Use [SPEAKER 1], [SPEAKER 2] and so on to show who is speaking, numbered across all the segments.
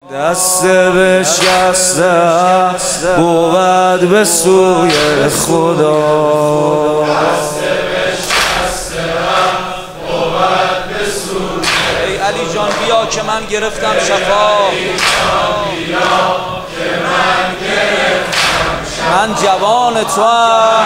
[SPEAKER 1] دست بشکسته بود به سوی خدا. ای علی جان بیا که من گرفتم شفا، من جوان توام،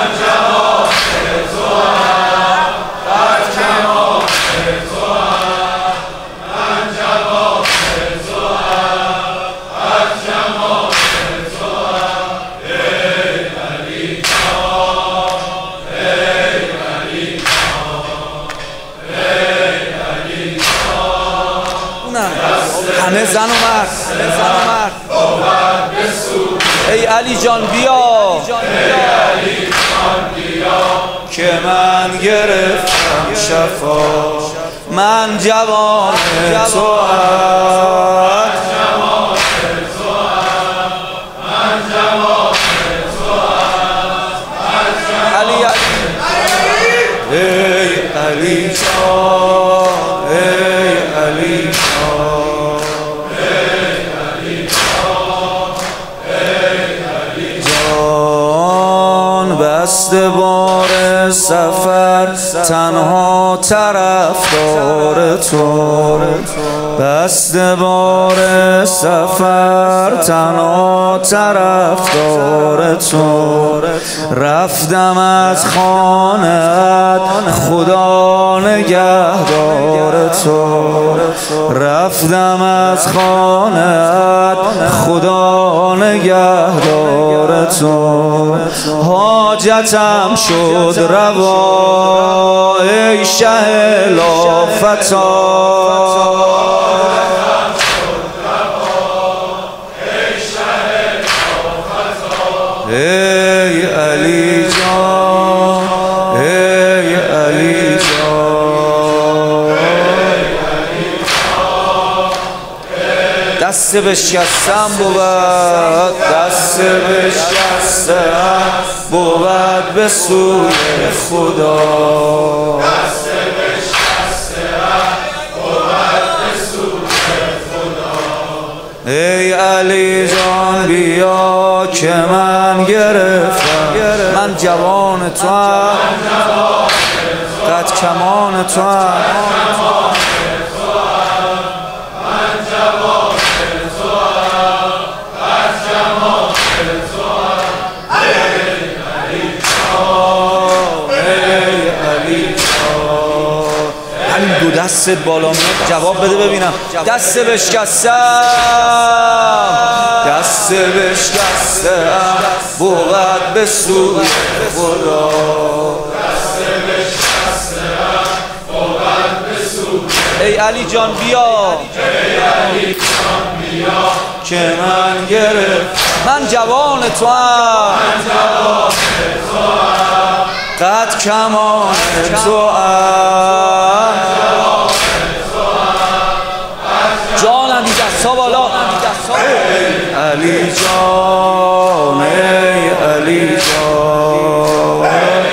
[SPEAKER 1] همه زن و مرد. ای علی جان بیا که من گرفتم شفا، من جوان توام، علی ای علی جان، ای علی جان، بسته بار سفر تنها طرفدار تو، بسته بار سفر تنها طرفدار تو، رفتم از خانه‌ات خدا نگهدار تو، رفتم از خانه‌ات خدا نگهدار تو، حاجتم شد روا ای شه لافتا، ای علی جان، ای علی جان، دست بشکستم بود، دست بشکستم بود به سوی خدا،
[SPEAKER 2] دست بشکستم بود به سوی خدا.
[SPEAKER 1] ای علی جان بیا که من گرفتم، من جوان توام، قد کمان توام، دو دست بالا میاد جواب بده ببینم. دست بشکستم، دست بشکستم بود به سوی خدا،
[SPEAKER 2] دست بشکستم بود به سوی.
[SPEAKER 1] ای علی جان بیا،
[SPEAKER 2] ای علی جان بیا
[SPEAKER 1] که من گرفت، من جوان توام،
[SPEAKER 2] من جوان توام،
[SPEAKER 1] قد کمان توام، جانم بی دستا بالا، ای علی جان، ای علی جان،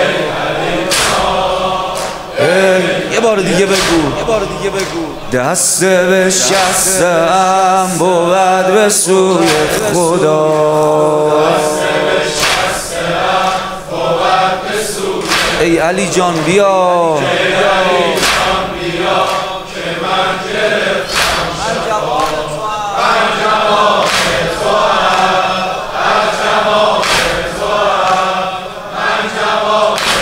[SPEAKER 1] یه بار دیگه بگو، دست بشکستم بود به سوی خدا، ای علی جان بیا،
[SPEAKER 2] ای علی جان بیا که من گرفتم شفا، من جوان توام، من جوان توام، من جوان